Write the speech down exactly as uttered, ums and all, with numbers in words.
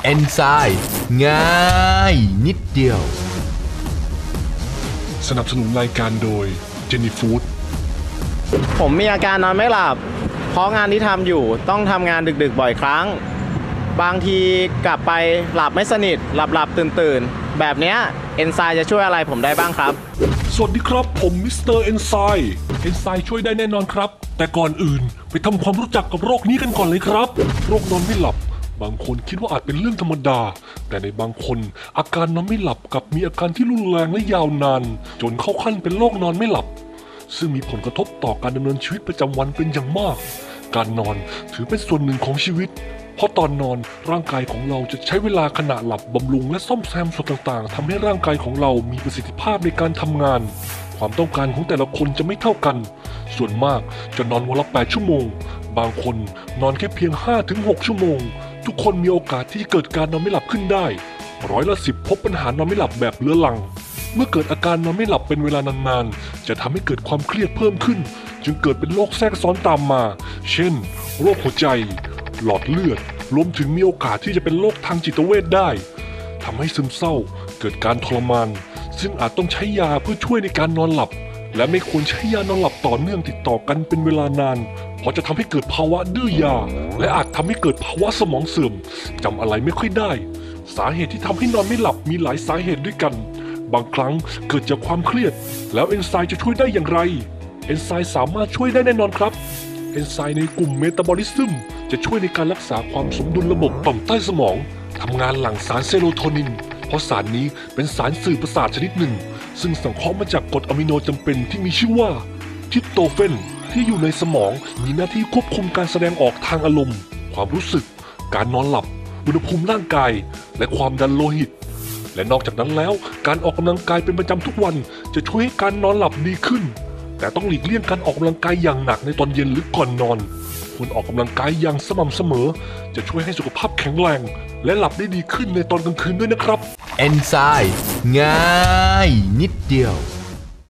เอนไซม์ง่ายนิดเดียวสนับสนุนรายการโดยเจนี่ฟู้ดผมมีอาการนอนไม่หลับเพราะงานที่ทำอยู่ต้องทำงานดึกๆบ่อยครั้งบางทีกลับไปหลับไม่สนิทหลับหลับตื่นตื่นแบบนี้เอนไซม์จะช่วยอะไรผมได้บ้างครับสวัสดีครับผมมิสเตอร์เอนไซม์เอนไซม์ช่วยได้แน่นอนครับแต่ก่อนอื่นไปทำความรู้จักกับโรคนี้กันก่อนเลยครับโรคนอนไม่หลับบางคนคิดว่าอาจเป็นเรื่องธรรมดาแต่ในบางคนอาการนอนไม่หลับกับมีอาการที่รุนแรงและยาวนานจนเข้าขั้นเป็นโรคนอนไม่หลับซึ่งมีผลกระทบต่อการดำเนินชีวิตประจำวันเป็นอย่างมากการนอนถือเป็นส่วนหนึ่งของชีวิตเพราะตอนนอนร่างกายของเราจะใช้เวลาขณะหลับบำรุงและซ่อมแซมส่วนต่างๆทำให้ร่างกายของเรามีประสิทธิภาพในการทำงานความต้องการของแต่ละคนจะไม่เท่ากันส่วนมากจะนอนวันละแปดชั่วโมงบางคนนอนแค่เพียง ห้าถึงหก ชั่วโมงทุกคนมีโอกาสที่จะเกิดการนอนไม่หลับขึ้นได้ร้อยละสิบพบปัญหานอนไม่หลับแบบเรื้อรังเมื่อเกิดอาการนอนไม่หลับเป็นเวลานานๆจะทำให้เกิดความเครียดเพิ่มขึ้นจึงเกิดเป็นโรคแทรกซ้อนตามมาเช่นโรคหัวใจหลอดเลือดรวมถึงมีโอกาสที่จะเป็นโรคทางจิตเวชได้ทำให้ซึมเศร้าเกิดการทรมานซึ่งอาจต้องใช้ยาเพื่อช่วยในการนอนหลับและไม่ควรใช้ยานอนหลับต่อเนื่องติดต่อกันเป็นเวลานานเพราะจะทำให้เกิดภาวะดื้อยาและอาจทำให้เกิดภาวะสมองเสื่อมจำอะไรไม่ค่อยได้สาเหตุที่ทำให้นอนไม่หลับมีหลายสาเหตุด้วยกันบางครั้งเกิดจากความเครียดแล้วเอนไซม์จะช่วยได้อย่างไรเอนไซม์สามารถช่วยได้แน่นอนครับเอนไซม์ในกลุ่มเมตาบอลิซึมจะช่วยในการรักษาความสมดุลระบบต่อมใต้สมองทำงานหลั่งสารเซโรโทนินเพราะสารนี้เป็นสารสื่อประสาทชนิดหนึ่งซึ่งสังเคราะห์มาจากกรดอะมิโนจำเป็นที่มีชื่อว่าทริปโตเฟนที่อยู่ในสมองมีหน้าที่ควบคุมการแสดงออกทางอารมณ์ความรู้สึกการนอนหลับอุณหภูมิร่างกายและความดันโลหิตและนอกจากนั้นแล้วการออกกำลังกายเป็นประจำทุกวันจะช่วยให้การนอนหลับดีขึ้นแต่ต้องหลีกเลี่ยงการออกกำลังกายอย่างหนักในตอนเย็นหรือก่อนนอนควรออกกำลังกายอย่างสม่ำเสมอจะช่วยให้สุขภาพแข็งแรงและหลับได้ดีขึ้นในตอนกลางคืนด้วยนะครับเอนไซม์ง่ายนิดเดียว